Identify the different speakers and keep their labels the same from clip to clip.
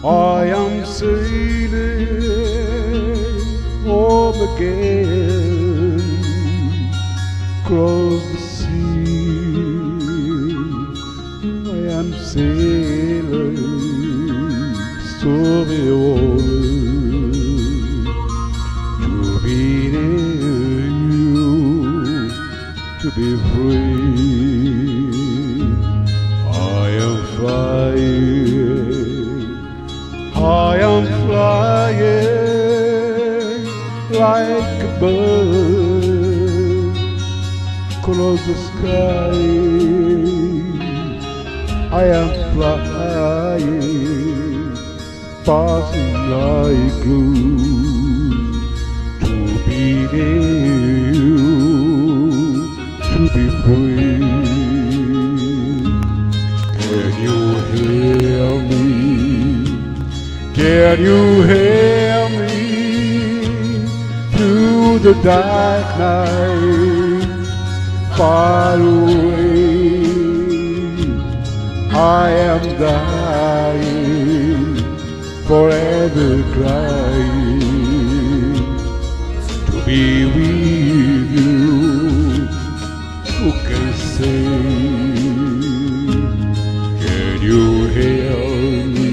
Speaker 1: I am sailing home again, across the sea. I am sailing stormy waters to be near you, to be free. I am flying, I am flying like a bird across the sky. I am flying, passing like clouds to be near you, to be free. Can you hear me? Can you hear me through the dark night, far away? I am dying, forever crying, to be with you. Who can say? Can you hear me?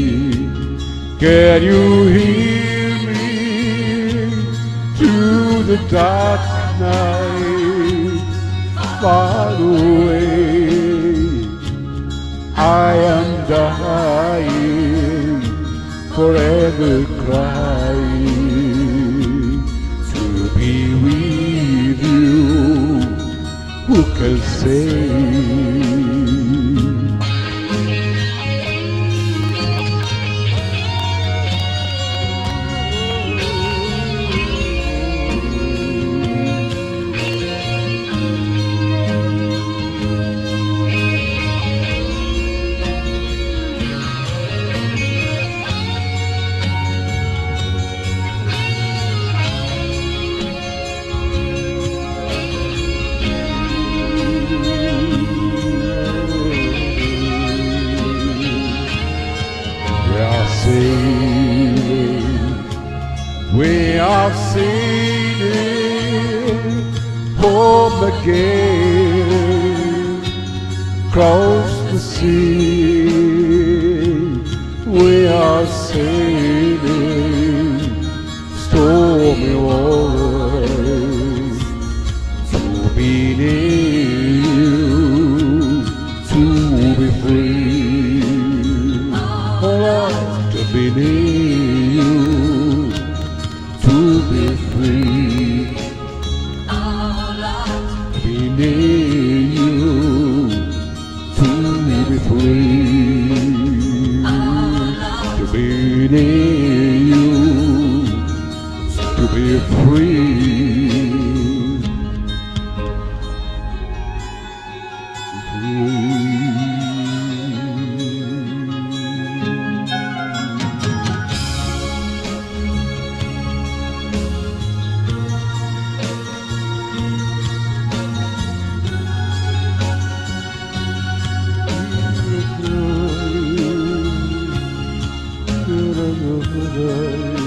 Speaker 1: Can you hear me through the dark night, far away? I am dying, forever crying, to be with you. Who can say? We are sailing home again, across the sea. We are sailing stormy waters to be near you, to be free. Oh, to be near you, to be free, be near you, to be free, to be near you, to be free. Good.